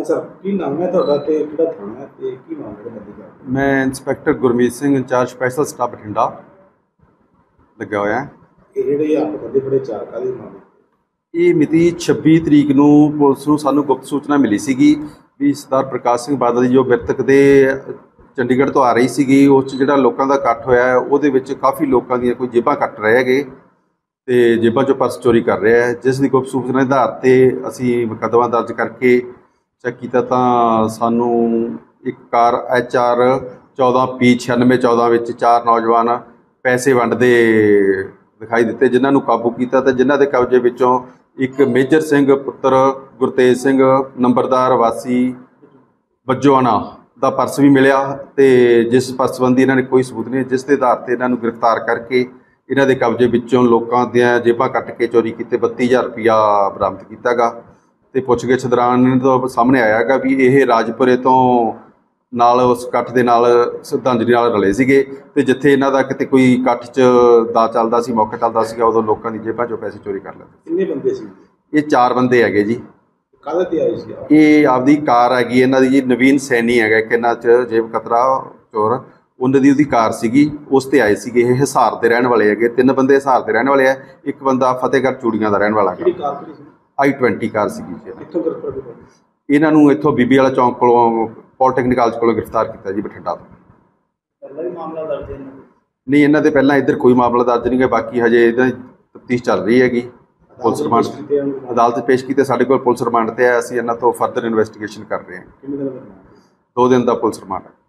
Sir की नाम है ਤੁਹਾਡਾ ਤੇ ਕਿਹੜਾ ਥਾਣਾ ਹੈ ਤੇ ਕੀ ਮਾਮਲੇ ਦੇ ਬੰਦੇ ਜਾ मैं inspector Gurmeet Singh incharge special staff Bathinda लग्या होया। ਇਹ ਜਿਹੜੇ ਆਪ ਬੰਦੇ ਬੜੇ ਚਾਰ ਕਾਲੇ ਮਾਮਲੇ ਇਹ ਮਿਤੀ 26 ਤਰੀਕ ਨੂੰ ਪੁਲਿਸ ਨੂੰ ਸਾਨੂੰ ਗੁਪਤ ਸੂਚਨਾ ਮਿਲੀ ਸੀਗੀ ਵੀ ਸਰਦਾਰ ਪ੍ਰਕਾਸ਼ ਸਿੰਘ ਬਾਦਲ ਜੀ ਜੋ ਮ੍ਰਿਤਕ ਦੇ ਚੰਡੀਗੜ੍ਹ ਤੋਂ ਆ ਰਹੀ ਸੀਗੀ, ਉਸ 'ਚ ਜਿਹੜਾ ਲੋਕਾਂ ਦਾ ਇਕੱਠ ਹੋਇਆ ਹੈ ਉਹਦੇ ਵਿੱਚ ਕਾਫੀ ਲੋਕਾਂ ਦੀਆਂ ਕੋਈ ਜੇਬਾਂ ਕੱਟ ਰਹੇ ਹੈਗੇ ਤੇ ਜੇਬਾਂ 'ਚੋਂ ਪਰਸ ਚੋਰੀ ਕਰ ਰਿਹਾ ਹੈ, ਜਿਸ ਦੀ ਗੁਪਤ ਸੂਚਨਾ ਦੇ ਆਧਾਰ 'ਤੇ ਅਸੀਂ ਮੁਕੱਦਮਾ ਦਰਜ ਕਰਕੇ ਚੈੱਕ ਕੀਤਾ ਤਾਂ ਸਾਨੂੰ ਇੱਕ ਕਾਰ HR 14P9614 ਵਿੱਚ 4 ਨੌਜਵਾਨ ਪੈਸੇ ਵੰਡਦੇ ਦਿਖਾਈ ਦਿੱਤੇ, ਜਿਨ੍ਹਾਂ ਨੂੰ ਕਾਬੂ ਕੀਤਾ ਤੇ ਜਿਨ੍ਹਾਂ ਦੇ ਕਬਜ਼ੇ ਵਿੱਚੋਂ ਇੱਕ ਮੇਜਰ ਸਿੰਘ ਪੁੱਤਰ ਗੁਰਤੇਜ ਸਿੰਘ ਨੰਬਰਦਾਰ ਵਾਸੀ ਬੱਜੋਆਣਾ ਦਾ ਪਰਸ ਵੀ ਮਿਲਿਆ ਤੇ ਜਿਸ ਪਰਸ ਸੰਬੰਧੀ ਇਹਨਾਂ ਨੇ ਕੋਈ ਸਬੂਤ ਨਹੀਂ, ਜਿਸ ਦੇ ਆਧਾਰ 'ਤੇ ਇਹਨਾਂ ਨੂੰ ਗ੍ਰਿਫਤਾਰ ਕਰਕੇ ਇਹਨਾਂ ਦੇ ਕਬਜ਼ੇ ਵਿੱਚੋਂ ਲੋਕਾਂ ਦੀਆਂ ਜੇਬਾਂ ਕੱਟ ਕੇ ਚੋਰੀ ਕੀਤੇ 32,000 ਰੁਪਇਆ ਬਰਾਮਦ ਕੀਤਾ ਗਾ ਤੇ ਪੁੱਛਗਿੱਛ ਦੌਰਾਨ ਇਹਨਾਂ ਤੋਂ ਸਾਹਮਣੇ ਆਇਆ ਗਾ ਵੀ ਇਹ ਰਾਜਪੁਰੇ ਤੋਂ ਨਾਲ ਉਸ ਇਕੱਠ ਦੇ ਨਾਲ ਸ਼ਰਧਾਂਜਲੀ ਨਾਲ ਰਲੇ ਸੀਗੇ ਤੇ ਜਿੱਥੇ ਇਹਨਾਂ ਦਾ ਕਿਤੇ ਕੋਈ ਇਕੱਠ 'ਚ ਦਾ ਚੱਲਦਾ ਸੀ, ਮੌਕਾ ਚੱਲਦਾ ਸੀਗਾ, ਉਦੋਂ ਲੋਕਾਂ ਦੀ ਜੇਬਾਂ 'ਚੋਂ ਪੈਸੇ ਚੋਰੀ ਕਰ ਲੈਂਦੇ। ਕਿੰਨੇ ਬੰਦੇ ਸੀ? ਇਹ 4 ਬੰਦੇ ਹੈਗੇ ਜੀ। ਕਾਹਦੇ ਤੇ ਆਏ ਸੀ? ਇਹ ਆਪਦੀ ਕਾਰ ਹੈਗੀ ਇਹਨਾਂ ਦੀ ਜੀ, ਨਵੀਨ ਸੈਣੀ ਹੈਗਾ ਇੱਕ ਇਹਨਾਂ 'ਚ ਜੇਬ ਕਤਰਾ ਚੋਰ, ਉਹਨਾਂ ਦੀ ਉਹਦੀ ਕਾਰ ਸੀਗੀ, ਉਸ ਤੇ ਆਏ ਸੀਗੇ। ਇਹ ਹਿਸਾਰ ਦੇ ਰਹਿਣ ਵਾਲੇ ਹੈਗੇ, 3 ਬੰਦੇ ਹਿਸਾਰ ਦੇ ਰਹਿਣ ਵਾਲੇ ਆ, ਇੱਕ ਬੰਦਾ ਫਤਿਹਗੜ੍ਹ ਚੂੜੀਆਂ ਦਾ ਰਹਿਣ ਵਾਲਾ ਕਿਹੜੀ ਕਾਰ ਕਿਹੜੀ ਸੀ? I-20 ਕਾਰ ਸੀਗੀ ਜੀ। ਕਿੱਥੋਂ ਗ੍ਰਿਫਤਾਰ ਕੀਤਾ? ਇਹਨਾਂ ਨੂੰ ਇੱਥੋਂ ਬੀਬੀ ਵਾਲਾ ਚੌਂਕ ਕੋਲੋਂ ਪੋਲੀਟੈਕਨਿਕ ਕਾਲਜ ਕੋਲੋਂ ਗ੍ਰਿਫਤਾਰ ਕੀਤਾ ਜੀ, ਬਠਿੰਡਾ ਤੋਂ। ਪਹਿਲਾਂ ਵੀ ਮਾਮਲਾ ਦਰਜ ਹੈ? ਨਹੀਂ, ਇਹਨਾਂ ਦੇ ਪਹਿਲਾਂ ਇੱਧਰ ਕੋਈ ਮਾਮਲਾ ਦਰਜ ਨਹੀਂ ਹੈ, ਬਾਕੀ ਹਜੇ ਇਹਦਾ ਤਫਤੀਸ਼ ਚੱਲ ਰਹੀ ਹੈਗੀ। ਪੁਲਿਸ ਰਿਮਾਂਡ ਅਦਾਲਤ ਪੇਸ਼ ਕੀਤੇ, ਸਾਡੇ ਕੋਲ ਪੁਲਿਸ ਰਿਮਾਂਡ ਤੇ ਹੈ, ਅਸੀਂ ਇਹਨਾਂ ਤੋਂ ਫਰਦਰ ਇਨਵੈਸਟੀਗੇਸ਼ਨ ਕਰ ਰਹੇ ਹਾਂ। ਕਿੰਨੇ ਦਿਨ ਦਾ? 2 ਦਿਨ ਦਾ ਪੁਲਿਸ ਰਿਮਾਂਡ ਹੈ।